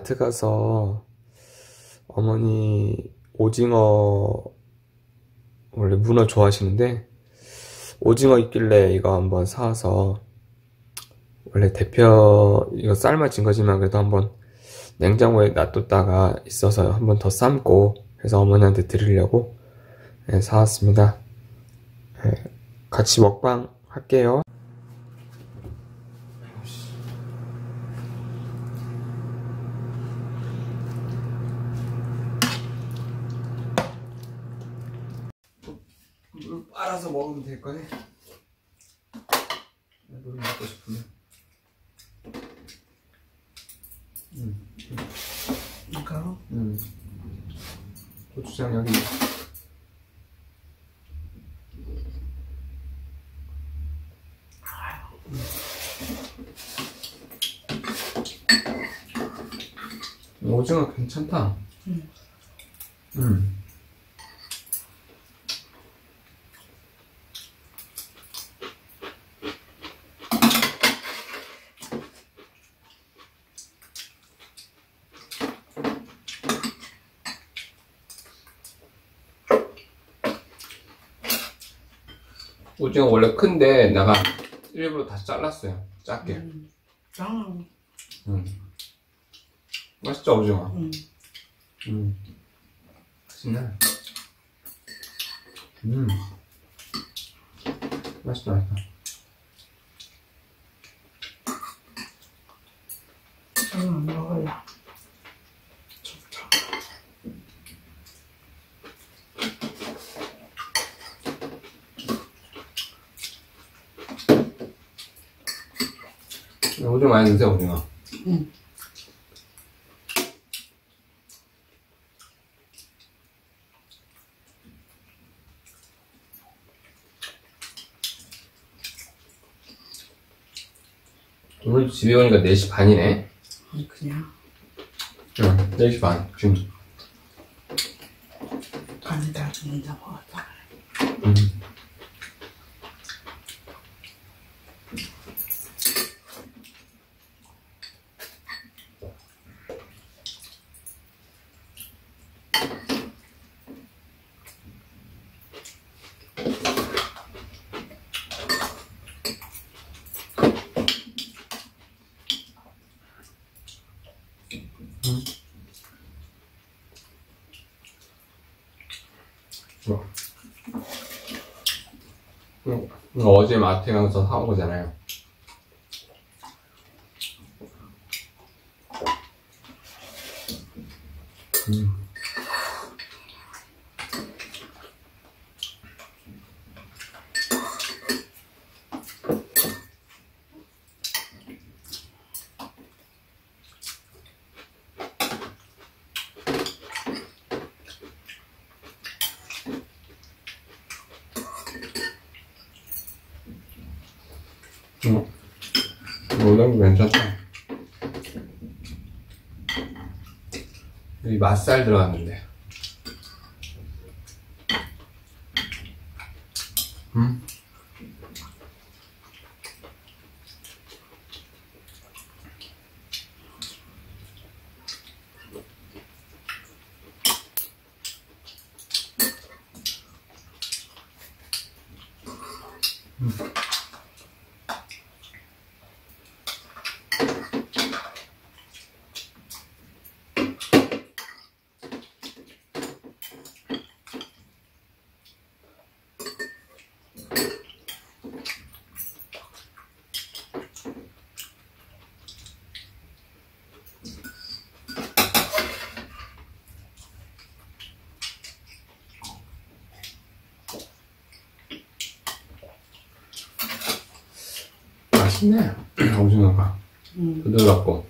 마트 가서 어머니 오징어, 원래 문어 좋아하시는데 오징어 있길래 이거 한번 사와서, 원래 대표 이거 삶아진 거지만 그래도 한번 냉장고에 놔뒀다가 있어서 한번 더 삶고 해서 어머니한테 드리려고 사왔습니다. 같이 먹방 할게요. 물 빨아서 먹으면 될 거네. 물 먹고 싶으면. 이거? 고추장 여기. 오징어 괜찮다. 오징어 원래 큰데 내가 일부러 다 잘랐어요. 작게. 맛있죠, 오징어? 맛있네. 맛있다, 맛있다. 먹어요. 오징어 많이 드세요, 오징어. 오늘 집에 오니까 4시 반이네. 그냥? 응, 4시 반, 지금. 간다, 혼자 먹었다. 이거 어제 마트에 가서 사온 거잖아요. 오뎅도 괜찮다. 여기 맛살 들어갔는데. 맛있네. 오징어가 부드럽고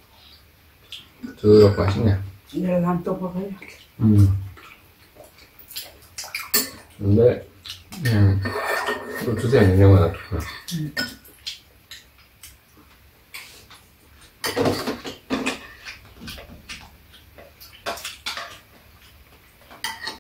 맛있네. 내가 한 또 먹어요. 근데 또 주세요. 냉장고에 놔두고.